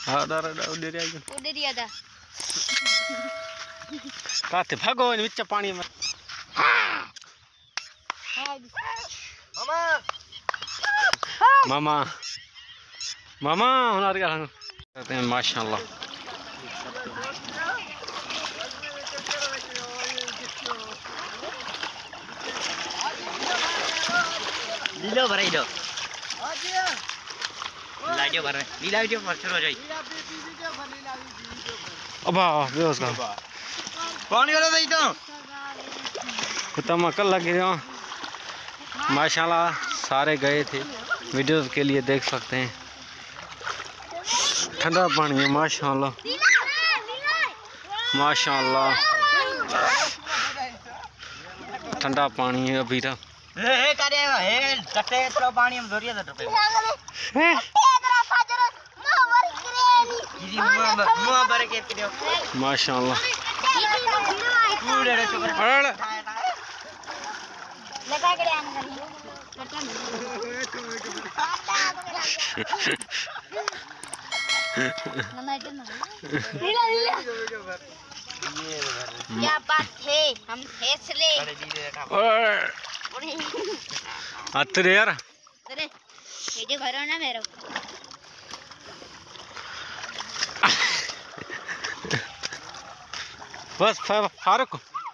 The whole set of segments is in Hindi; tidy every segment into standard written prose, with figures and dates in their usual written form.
हाँ दारा उधर ही आदा काते भागो इन बिच पानी में मामा मामा हमारे क्या कहते हैं माशाल्लाह लीलो भराई दो लाइटो भर लीलाइटो फर्चर हो जाई अबा बेहोश का कौन करो दई तो तमा कल लगे हो माशाल्लाह सारे गए थे वीडियो के लिए देख सकते हैं ठंडा पानी है माशाल्लाह माशाल्लाह ठंडा पानी है अभी तक ए करे हे कटे तो पानी हम धोरिया दे रुपए मुंह भर के पियो माशाल्लाह पूरे रे चुकर लगा के आन क्या बात है हम फैसले अरे यार अरे ये जो घर ना मेरा बस फारूक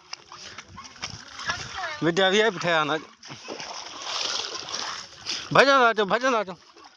विद्या भी बिठाया ना भजन आ जाओ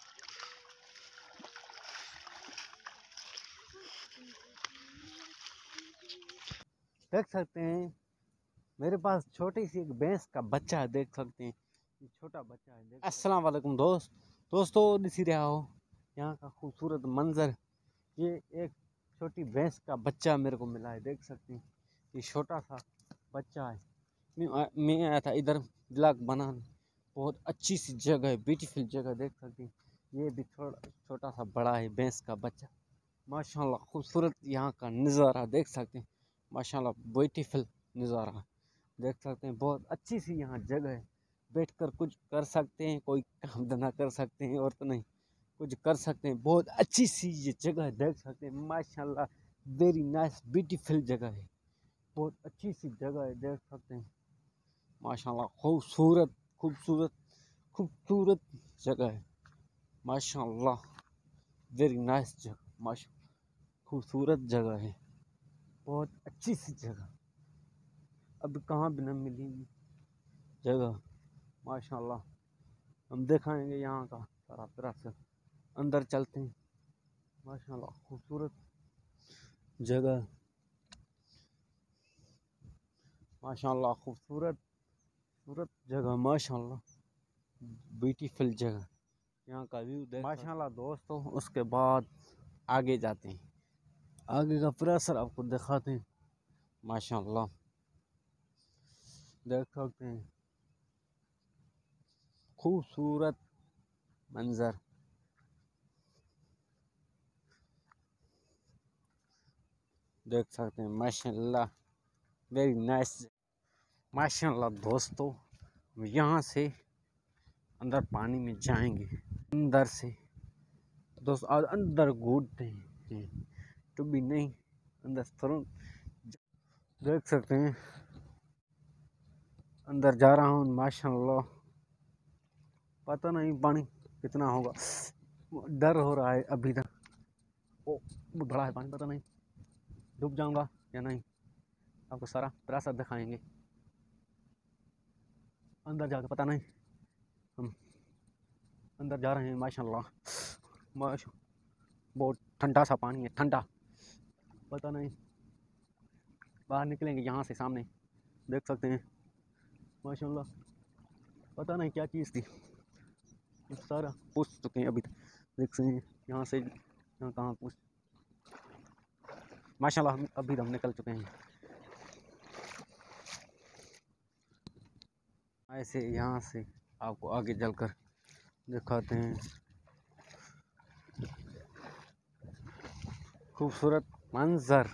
देख सकते हैं मेरे पास छोटी सी एक भैंस का बच्चा है देख सकते हैं ये छोटा बच्चा है अस्सलाम वालेकुम दोस्तों दिख रहा हो यहाँ का खूबसूरत मंजर ये एक छोटी भैंस का बच्चा मेरे को मिला है देख सकते हैं ये छोटा सा बच्चा है मैं आया था इधर ब्लॉग बनाने बहुत अच्छी सी जगह है ब्यूटीफुल जगह देख सकते हैं ये भी छोटा सा बड़ा है भैंस का बच्चा माशाल्लाह खूबसूरत यहाँ का नज़ारा देख सकते हैं माशाल्लाह ब्यूटीफुल नज़ारा देख सकते हैं बहुत अच्छी सी यहाँ जगह है बैठकर कुछ कर सकते हैं कोई काम धंधा कर सकते हैं और तो नहीं कुछ कर सकते हैं बहुत अच्छी सी ये जगह देख सकते हैं माशाल्लाह वेरी नाइस ब्यूटीफुल जगह है बहुत अच्छी सी जगह है देख सकते हैं माशाल्लाह खूबसूरत खूबसूरत खूबसूरत जगह है माशाल्लाह वेरी नाइस जगह माशा खूबसूरत जगह है बहुत अच्छी सी जगह अब कहाँ भी न मिलेगी जगह माशाल्लाह हम दिखाएंगे यहाँ का सारा तरह से अंदर चलते हैं माशाल्लाह खूबसूरत जगह माशाल्लाह खूबसूरत जगह माशाल्लाह ब्यूटीफुल जगह यहाँ का व्यू देख माशाल्लाह दोस्तों उसके बाद आगे जाते हैं आगे का पूरा असर आपको दिखाते हैं माशाल्लाह देख सकते हैं खूबसूरत मंजर देख सकते हैं माशाल्लाह वेरी नाइस माशाल्लाह दोस्तों यहाँ से अंदर पानी में जाएंगे अंदर से दोस्तों अंदर घूमते हैं तो भी नहीं अंदर तुरंत देख सकते हैं अंदर जा रहा हूँ माशाल्लाह पता नहीं पानी कितना होगा डर हो रहा है अभी तक ओ बड़ा है पानी पता नहीं डूब जाऊंगा या नहीं आपको सारा रास्ता दिखाएंगे अंदर जाके पता नहीं हम अंदर जा रहे हैं माशाल्लाह बहुत ठंडा सा पानी है ठंडा पता नहीं बाहर निकलेंगे यहाँ से सामने देख सकते हैं माशाल्लाह पता नहीं क्या चीज़ थी सारा पूछ चुके हैं अभी तक देख सकते हैं यहाँ से यहाँ कहाँ पूछ माशाल्लाह अभी हम निकल चुके हैं ऐसे यहाँ से आपको आगे चलकर दिखाते हैं खूबसूरत मंजर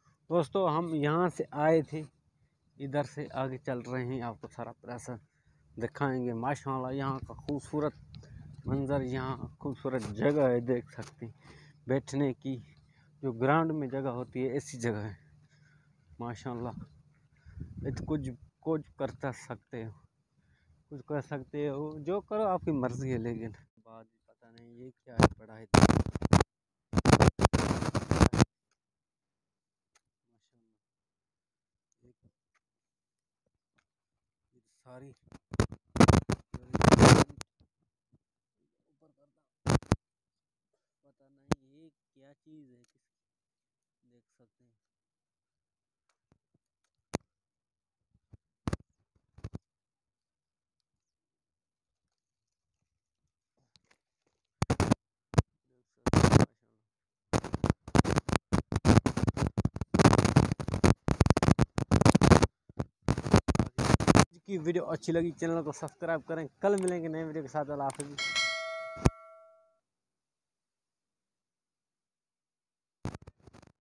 दोस्तों हम यहाँ से आए थे इधर से आगे चल रहे हैं आपको सारा प्रयास दिखाएंगे माशाल्लाह। यहाँ का खूबसूरत मंजर, यहाँ खूबसूरत जगह है, देख सकते हैं बैठने की। जो ग्राउंड में जगह होती है ऐसी जगह है माशाल्लाह। तो कुछ कुछ कर सकते हो, कुछ कर सकते हो, जो करो आपकी मर्जी है। लेकिन बाद पता नहीं ये क्या है, पढ़ाई सारी ऊपर करता, पता नहीं ये क्या चीज़ है, देख सकते हैं। की वीडियो अच्छी लगी, चैनल को सब्सक्राइब करें। कल मिलेंगे नए वीडियो के साथ। अल्लाह हाफ़िज़।